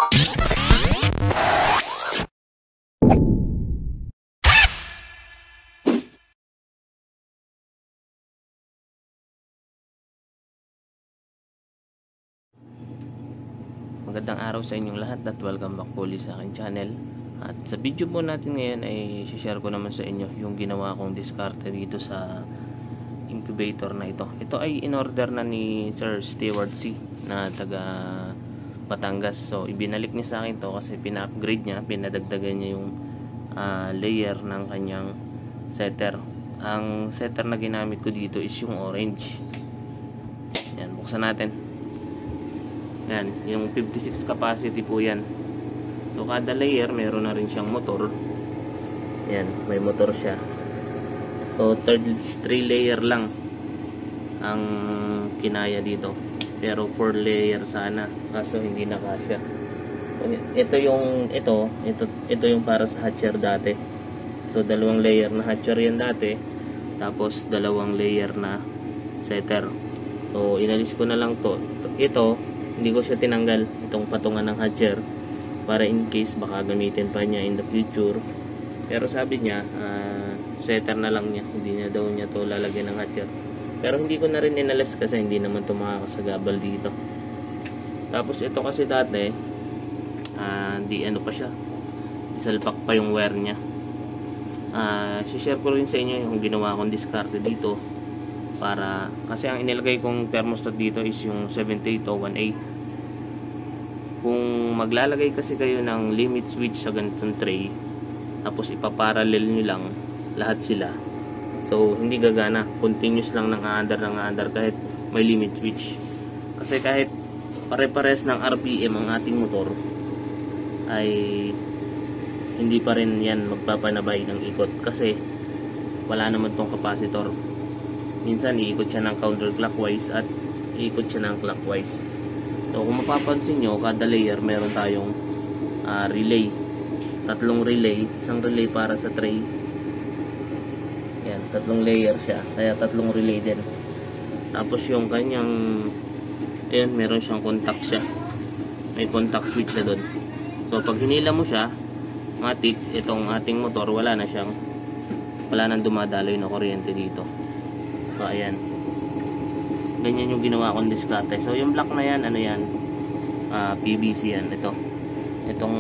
Magandang araw sa inyong lahat at welcome back po ulit sa aking channel. At sa video po natin ngayon ay share ko naman sa inyo yung ginawa kong diskarte dito sa incubator na ito. Ito ay in-order na ni Sir Stewart C na taga Batangas. So ibinalik niya sa akin to kasi pina-upgrade niya, pinadagdagan niya yung layer ng kanyang setter. Ang setter na ginamit ko dito is yung orange. Yan, buksan natin. Yan, yung 56 capacity po yan. So kada layer meron na rin siyang motor. Yan, may motor siya. So 3 layer lang ang kinaya dito. Pero 4 layer sana, kaso hindi na kasya. Ito yung para sa hatcher dati. So 2 layer na hatcher yan dati, tapos 2 layer na setter. So inalis ko na lang to. Ito hindi ko siya tinanggal, itong patungan ng hatcher, para in case baka gamitin pa niya in the future. Pero sabi niya setter na lang niya, hindi na daw niya to lalagyan ng hatcher. Pero hindi ko na rin inalis kasi hindi naman to makakasagabal dito. Tapos ito kasi dati di ano pa siya, salpak pa yung wire niya. Share ko rin sa inyo yung ginawa kong diskarte dito, para kasi ang inilagay kong thermostat dito is yung 7801A. Kung maglalagay kasi kayo ng limit switch sa ganitong tray, tapos ipaparallel nyo lang lahat sila, so hindi gagana, continuous lang ng aandar kahit may limit switch. Kasi kahit pare-pares ng RPM ang ating motor, ay hindi pa rin yan magpapanabay ng ikot kasi wala naman tong capacitor. Minsan iikot siya ng counterclockwise at iikot siya ng clockwise. So kung mapapansin nyo, kada layer meron tayong relay, 3 relay, isang relay para sa tray. Yan, 3 layer siya, kaya 3 relay din. Tapos yung kanyang, ayan, meron siyang contact siya, may contact switch siya doon. So pag hinila mo siya, matik, itong ating motor wala nang dumadaloy na kuryente dito. So ayan, ganyan yung ginawa kong diskarte. So yung black na yan, ano yan, PVC yan. Itong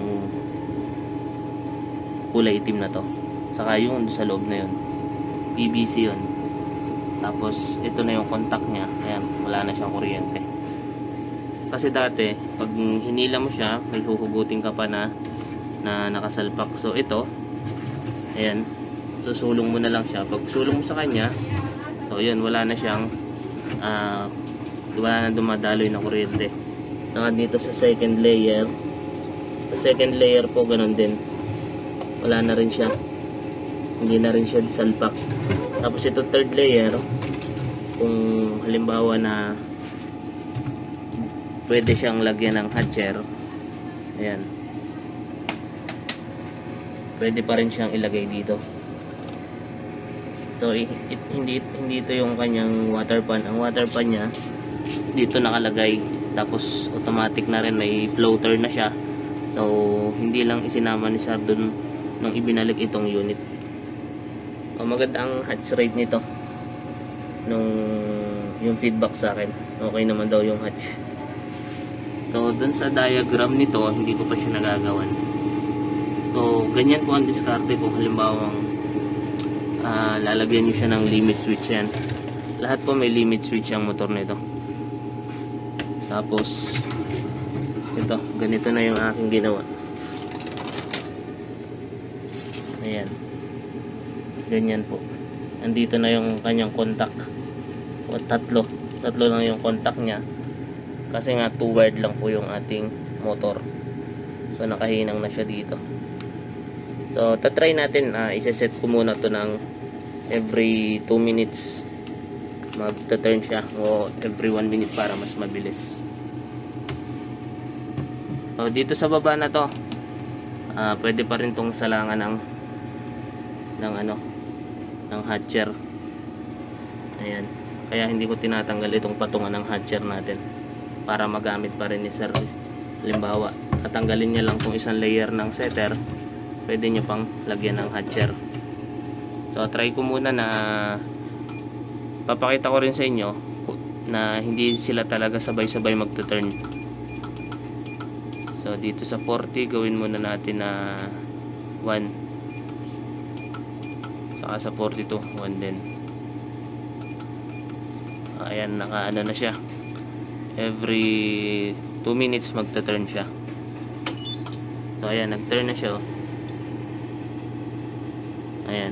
kulay itim na to, saka yung sa loob na yun, PVC yun. Tapos ito na yung contact nya. Ayan, wala na siyang kuryente. Kasi dati pag hinila mo siya, may huhugutin ka pa na nakasalpak. So ito, ayan, susulong mo na lang siya. Pag sulong mo sa kanya, so yun, wala na siyang wala na dumadaloy na kuryente. Dito sa second layer, po ganun din, wala na rin siya, hindi na rin siya disalpak. Tapos ito third layer, kung halimbawa na pwede siyang lagyan ng hatcher, ayan, pwede pa rin siyang ilagay dito. So hindi ito yung kanyang water pan. Ang water pan niya dito nakalagay, tapos automatic na rin, may floater na siya. So hindi lang isinama ni Sir dun nung ibinalik itong unit. Maganda ang hatch rate nito. Yung feedback sa akin, okay naman daw yung hatch. So dun sa diagram nito, hindi ko pa siya nagagawan. So ganyan po ang diskarte kung halimbawang lalagyan nyo siya ng limit switch. Yan, lahat po may limit switch ang motor nito. Tapos ito, ganito na yung aking ginawa. Ayan, ganyan po. Andito na yung kanyang contact, o tatlo lang yung contact nya, kasi nga 2 wired lang po yung ating motor. So nakahinang na siya dito. So tatry natin, isa-set ko muna to ng every 2 minutes magta-turn siya, o every 1 minute para mas mabilis. So dito sa baba na to, pwede pa rin tong salangan ng hatcher. Ayan, kaya hindi ko tinatanggal itong patungan ng hatcher natin, para magamit pa rin ni Sir. Halimbawa tatanggalin niya lang kung isang layer ng setter, pwede niya pang lagyan ng hatcher. So try ko muna na papakita ko rin sa inyo na hindi sila talaga sabay-sabay magta-turn. So dito sa 40 gawin muna natin na 1, saka sa 42 1 din. Ayan, naka-ano na siya, every 2 minutes magta-turn siya. So ayan, nag-turn na siya, oh. Ayan,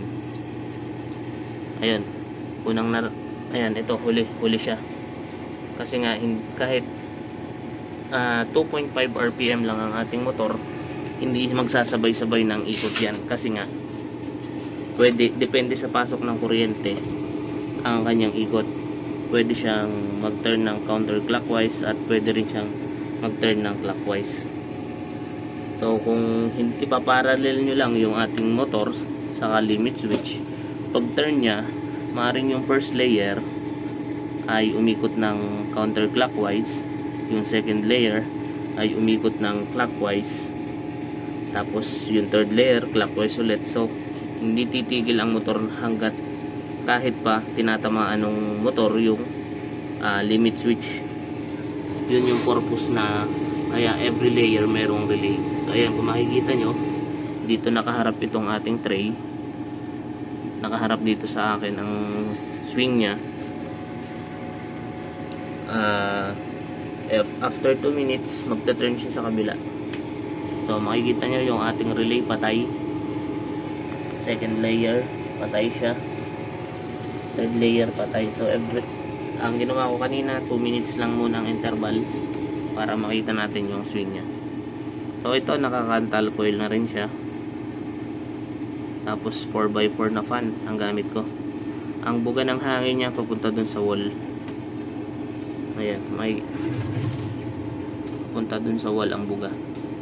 ayan, ito huli siya. Kasi nga kahit 2.5 RPM lang ang ating motor, hindi magsasabay-sabay ng ikot yan. Kasi nga depende sa pasok ng kuryente ang kanyang ikot. Pwede siyang mag-turn ng counterclockwise at pwede rin siyang mag-turn ng clockwise. So kung ipaparallel nyo lang yung ating motor sa limit switch, pag turn nya, maaaring yung first layer ay umikot ng counterclockwise, yung second layer ay umikot ng clockwise, tapos yung third layer clockwise ulit. So hindi titigil ang motor hanggat kahit pa tinatamaan ng motor yung limit switch. Yun yung purpose na kaya every layer merong relay. So ayan, kung makikita nyo, dito nakaharap itong ating tray, nakaharap dito sa akin ang swing nya. After 2 minutes magta-turn siya sa kabila. So makikita nyo yung ating relay patay, second layer patay siya, third layer patay. So ang ginawa ko kanina, 2 minutes lang muna ang interval para makita natin yung swing nya. So ito, naka-cantal coil na rin siya, tapos 4x4 na fan ang gamit ko. Ang buga ng hangin niya papunta dun sa wall. Ayan, may punta dun sa wall ang buga.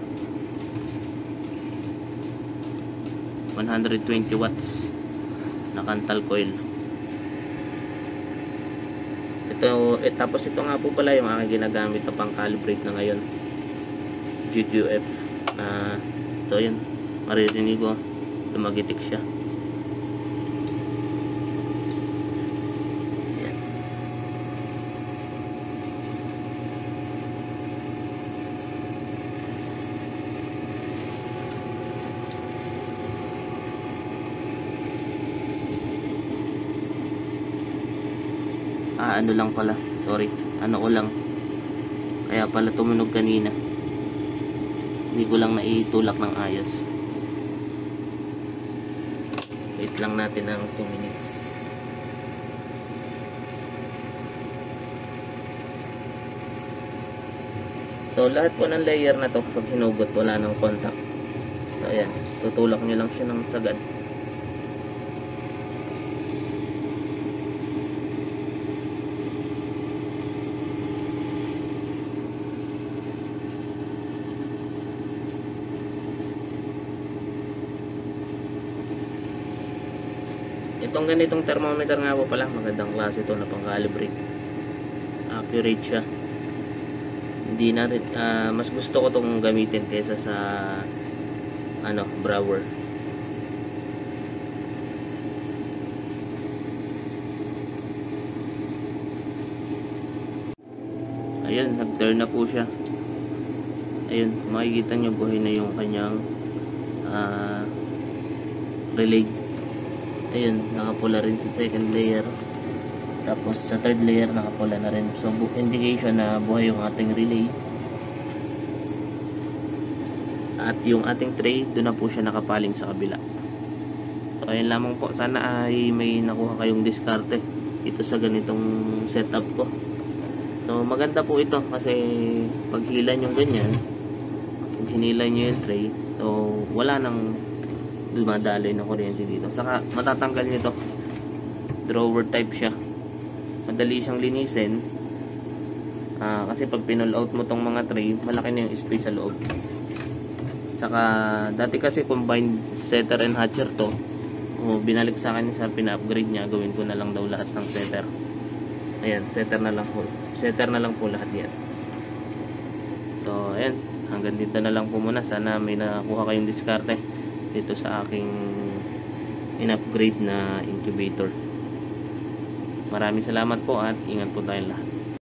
120 watts na cantal coil. Tapos ito nga po pala yung aking ginagamit na pang calibrate na ngayon, GQF. So yun, maririnig ko lumagitik siya. Ayan. Ano lang pala, sorry, ano ko lang, kaya pala tumunog kanina, hindi ko lang naitulak ng ayos. Wait lang natin ng 2 minutes. So lahat po ng layer na to, pag hinugot wala ng contact. So ayan, tutulak nyo lang siya ng sagad. Itong ganitong thermometer nga po pala, magandang klase ito na pang calibrate. Accurate siya. Hindi na rin, mas gusto ko itong gamitin kaysa sa Brower. Ayun, nag-turn na po siya. Ayun, makikita nyo buhay na yung kanyang relay. Ayun, nakapula rin sa second layer, tapos sa third layer nakapula na rin. So indication na buhay yung ating relay. At yung ating tray, doon na po siya nakapaling sa kabila. So ayun lamang po, sana ay may nakuha kayong diskarte ito sa ganitong setup ko. So maganda po ito kasi pag hila nyo ganyan, pag hinila nyo yung tray, so wala nang dumadaloy na kuryente dito. Saka matatanggal nyo ito, drawer type siya, madali siyang linisin. Kasi pag pinull out mo tong mga tray, malaki na yung space sa loob. Saka dati kasi combined setter and hatcher to, binalik sa akin sa pina-upgrade niya, gawin ko na lang daw lahat ng setter. Ayan, setter na lang po lahat yan. So ayan, hanggang dito na lang po muna. Sana may nakuha kayong diskarte dito sa aking in-upgrade na incubator. Maraming salamat po at ingat po tayong lahat.